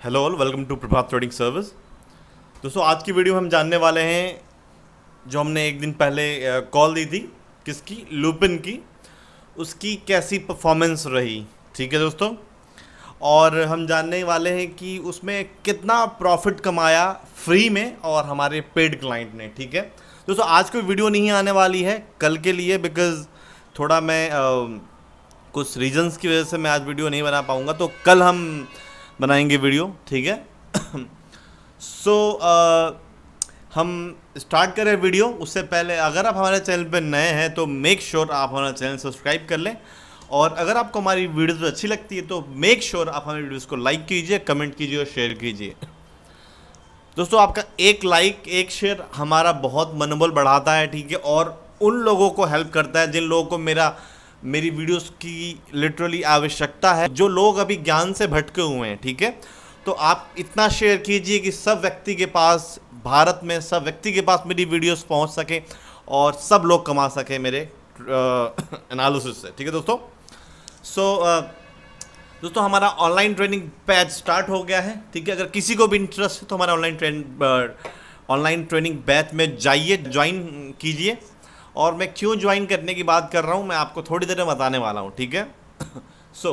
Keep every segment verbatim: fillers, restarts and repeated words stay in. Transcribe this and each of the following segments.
Hello all, welcome to Prabhat trading service. दोस्तों, आज की वीडियो हम जानने वाले हैं जो हमने एक दिन पहले कॉल दी थी, किसकी, लुपिन की, उसकी कैसी परफॉर्मेंस रही। ठीक है दोस्तों, और हम जानने वाले हैं कि उसमें कितना प्रॉफिट कमाया फ्री में और हमारे पेड क्लाइंट ने। ठीक है दोस्तों, आज कोई वीडियो नहीं आने वाली है कल के लिए, बिकॉज़ थोड़ा मैं आ, कुछ रीजंस की वजह से मैं आज वीडियो नहीं बना पाऊँगा, तो कल हम बनाएंगे वीडियो। ठीक है सो so, uh, हम स्टार्ट करें वीडियो। उससे पहले अगर आप हमारे चैनल पर नए हैं तो मेक श्योर sure आप हमारा चैनल सब्सक्राइब कर लें, और अगर आपको हमारी वीडियोस अच्छी लगती है तो मेक श्योर sure आप हमारी वीडियोस को लाइक कीजिए, कमेंट कीजिए और शेयर कीजिए। दोस्तों, आपका एक लाइक एक शेयर हमारा बहुत मनोबल बढ़ाता है। ठीक है, और उन लोगों को हेल्प करता है जिन लोगों को मेरा मेरी वीडियोस की लिटरली आवश्यकता है, जो लोग अभी ज्ञान से भटके हुए हैं। ठीक है, तो आप इतना शेयर कीजिए कि सब व्यक्ति के पास, भारत में सब व्यक्ति के पास मेरी वीडियोस पहुंच सके और सब लोग कमा सके मेरे एनालिसिस से। ठीक है दोस्तों, सो so, uh, दोस्तों हमारा ऑनलाइन ट्रेनिंग बैच स्टार्ट हो गया है। ठीक है, अगर किसी को भी इंटरेस्ट है तो हमारा online train online training batch में जाइए, ज्वाइन कीजिए। और मैं क्यों ज्वाइन करने की बात कर रहा हूँ मैं आपको थोड़ी देर में बताने वाला हूँ। ठीक है, सो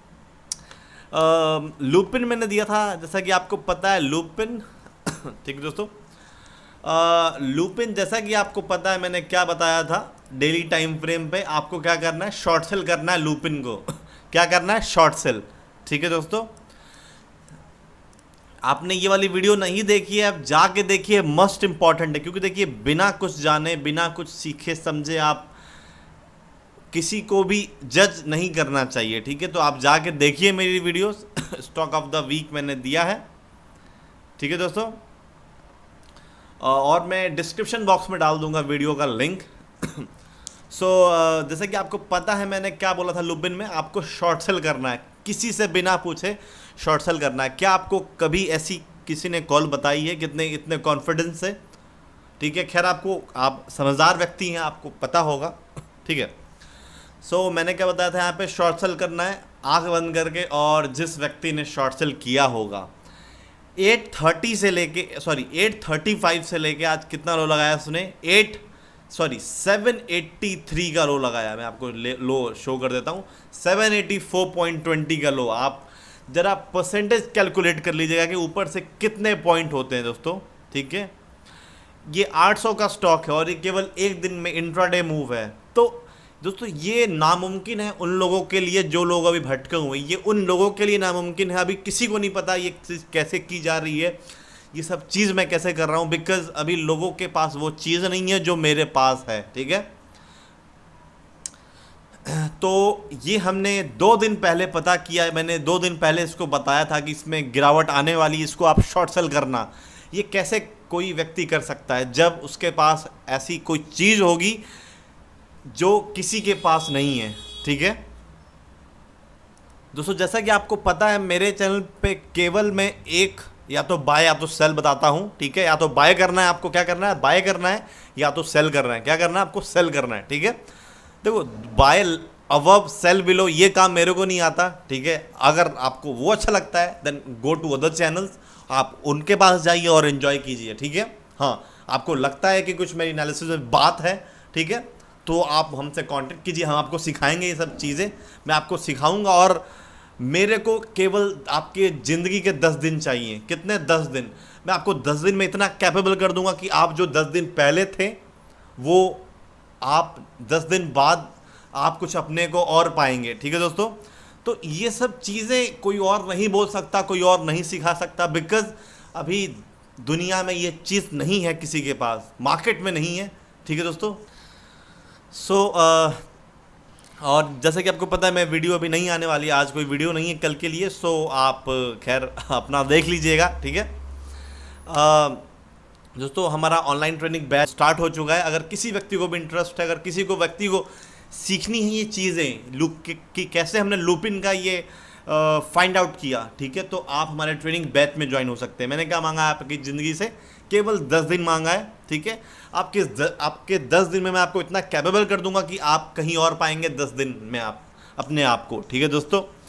लुपिन मैंने दिया था, जैसा कि आपको पता है लुपिन ठीक है दोस्तों, लुपिन जैसा कि आपको पता है मैंने क्या बताया था, डेली टाइम फ्रेम पे आपको क्या करना है, शॉर्ट सेल करना है लुपिन को क्या करना है, शॉर्ट सेल। ठीक है दोस्तों, आपने ये वाली वीडियो नहीं देखी है, आप जाके देखिए, मस्ट इंपॉर्टेंट है। क्योंकि देखिए, बिना कुछ जाने, बिना कुछ सीखे समझे आप किसी को भी जज नहीं करना चाहिए। ठीक है, तो आप जाके देखिए मेरी videos. Stock of the week मैंने दिया है। ठीक है दोस्तों, और मैं डिस्क्रिप्शन बॉक्स में डाल दूंगा वीडियो का लिंक। सो so, जैसे कि आपको पता है मैंने क्या बोला था, लुपिन में आपको शॉर्ट सेल करना है, किसी से बिना पूछे शॉर्ट सेल करना है। क्या आपको कभी ऐसी किसी ने कॉल बताई है कितने इतने कॉन्फिडेंस से? ठीक है, खैर आपको, आप समझदार व्यक्ति हैं, आपको पता होगा। ठीक है, सो so, मैंने क्या बताया था, यहाँ पे शॉर्ट सेल करना है आंख बंद करके, और जिस व्यक्ति ने शॉर्ट सेल किया होगा एट थर्टी से लेके सॉरी एट थर्टी फाइव से लेके आज कितना लो लगाया उसने, eight sorry seven eighty three का लो लगाया। मैं आपको लो शो कर देता हूँ, seven eighty four point twenty का लो। आप ज़रा परसेंटेज कैलकुलेट कर लीजिएगा कि ऊपर से कितने पॉइंट होते हैं दोस्तों। ठीक है, ये आठ सौ का स्टॉक है और ये केवल एक दिन में इंट्राडे मूव है। तो दोस्तों ये नामुमकिन है उन लोगों के लिए जो लोग अभी भटके हुए हैं, ये उन लोगों के लिए नामुमकिन है। अभी किसी को नहीं पता ये चीज़ कैसे की जा रही है, ये सब चीज़ मैं कैसे कर रहा हूँ, बिकॉज अभी लोगों के पास वो चीज़ नहीं है जो मेरे पास है। ठीक है, तो ये हमने दो दिन पहले पता किया है, मैंने दो दिन पहले इसको बताया था कि इसमें गिरावट आने वाली है, इसको आप शॉर्ट सेल करना। ये कैसे कोई व्यक्ति कर सकता है जब उसके पास ऐसी कोई चीज़ होगी जो किसी के पास नहीं है। ठीक है दोस्तों, जैसा कि आपको पता है मेरे चैनल पे केवल मैं एक या तो बाय या तो सेल बताता हूँ। ठीक है, या तो बाय करना है आपको, क्या करना है, बाय करना है, या तो सेल करना है, क्या करना है आपको, सेल करना है। ठीक है, देखो बाय अबव सेल बिलो ये काम मेरे को नहीं आता। ठीक है, अगर आपको वो अच्छा लगता है then go to other channels, आप उनके पास जाइए और एंजॉय कीजिए। ठीक है, हाँ आपको लगता है कि कुछ मेरी एनालिसिस में बात है, ठीक है, तो आप हमसे कांटेक्ट कीजिए, हम आपको सिखाएंगे ये सब चीज़ें, मैं आपको सिखाऊंगा। और मेरे को केवल आपके ज़िंदगी के दस दिन चाहिए। कितने? दस दिन। मैं आपको दस दिन में इतना कैपेबल कर दूंगा कि आप जो दस दिन पहले थे वो आप दस दिन बाद आप कुछ अपने को और पाएंगे। ठीक है दोस्तों, तो ये सब चीज़ें कोई और नहीं बोल सकता, कोई और नहीं सिखा सकता, बिकॉज अभी दुनिया में ये चीज़ नहीं है, किसी के पास मार्केट में नहीं है। ठीक है दोस्तों, सो so, uh, और जैसे कि आपको पता है मैं वीडियो अभी नहीं आने वाली है, आज कोई वीडियो नहीं है कल के लिए। सो so, आप खैर अपना देख लीजिएगा। ठीक है uh, दोस्तों, हमारा ऑनलाइन ट्रेनिंग बैच स्टार्ट हो चुका है। अगर किसी व्यक्ति को भी इंटरेस्ट है, अगर किसी को व्यक्ति को सीखनी है ये चीज़ें लुप कि कैसे हमने लुपिन का ये फाइंड आउट किया, ठीक है, तो आप हमारे ट्रेनिंग बैच में ज्वाइन हो सकते हैं। मैंने क्या मांगा है आपकी ज़िंदगी से, केवल दस दिन मांगा है। ठीक है, आपके द, आपके दस दिन में मैं आपको इतना कैपेबल कर दूंगा कि आप कहीं और पाएंगे दस दिन में आप अपने आप को। ठीक है दोस्तों,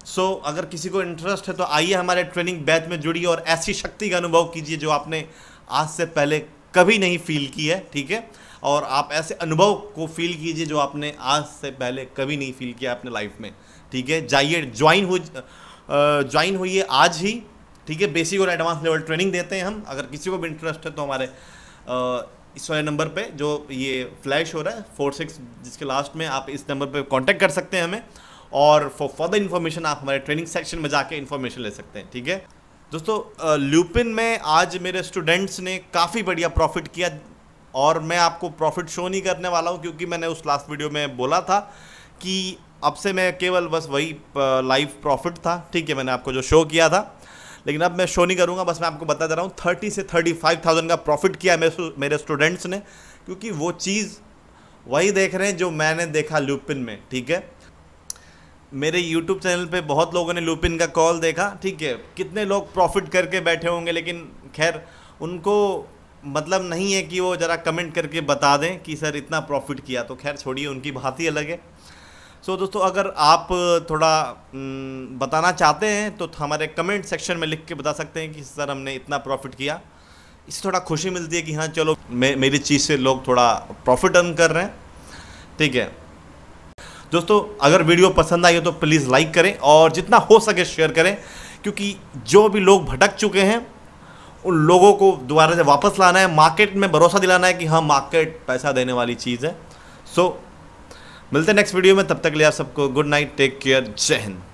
सो so, अगर किसी को इंटरेस्ट है तो आइए हमारे ट्रेनिंग बैच में जुड़िए और ऐसी शक्ति का अनुभव कीजिए जो आपने आज से पहले कभी नहीं फील की है, ठीक है। और आप ऐसे अनुभव को फील कीजिए जो आपने आज से पहले कभी नहीं फील किया अपने लाइफ में, ठीक है। जाइए, ज्वाइन हो ज्वाइन होइए आज ही, ठीक है। बेसिक और एडवांस लेवल ट्रेनिंग देते हैं हम। अगर किसी को भी इंटरेस्ट है तो हमारे आ, इस वाले नंबर पे जो ये फ्लैश हो रहा है फोर सिक्स जिसके लास्ट में, आप इस नंबर पे कांटेक्ट कर सकते हैं हमें। और फॉर फर्दर इन्फॉर्मेशन आप हमारे ट्रेनिंग सेक्शन में जाके इन्फॉर्मेशन ले सकते हैं, ठीक है। दोस्तों ल्यूपिन में आज मेरे स्टूडेंट्स ने काफ़ी बढ़िया प्रॉफिट किया और मैं आपको प्रॉफिट शो नहीं करने वाला हूँ क्योंकि मैंने उस लास्ट वीडियो में बोला था कि अब से मैं केवल बस वही लाइव प्रॉफिट था, ठीक है, मैंने आपको जो शो किया था। लेकिन अब मैं शो नहीं करूँगा, बस मैं आपको बता दे रहा हूँ थर्टी से थर्टी फाइव थाउजेंड का प्रॉफिट किया मेरे मेरे स्टूडेंट्स ने, क्योंकि वो चीज़ वही देख रहे हैं जो मैंने देखा ल्यूपिन में, ठीक है। मेरे यूट्यूब चैनल पे बहुत लोगों ने ल्यूपिन का कॉल देखा, ठीक है। कितने लोग प्रॉफिट करके बैठे होंगे, लेकिन खैर उनको मतलब नहीं है कि वो ज़रा कमेंट करके बता दें कि सर इतना प्रॉफिट किया, तो खैर छोड़िए, उनकी बात ही अलग है। सो so, दोस्तों अगर आप थोड़ा न, बताना चाहते हैं तो हमारे कमेंट सेक्शन में लिख के बता सकते हैं कि सर हमने इतना प्रॉफिट किया। इससे थोड़ा खुशी मिलती है कि हाँ चलो मे, मेरी चीज़ से लोग थोड़ा प्रॉफिट अर्न कर रहे हैं, ठीक है। दोस्तों अगर वीडियो पसंद आई हो तो प्लीज़ लाइक करें और जितना हो सके शेयर करें, क्योंकि जो भी लोग भटक चुके हैं उन लोगों को दोबारा से वापस लाना है, मार्केट में भरोसा दिलाना है कि हाँ मार्केट पैसा देने वाली चीज़ है। सो so, मिलते हैं नेक्स्ट वीडियो में, तब तक के लिए आप सबको गुड नाइट, टेक केयर, जय हिंद।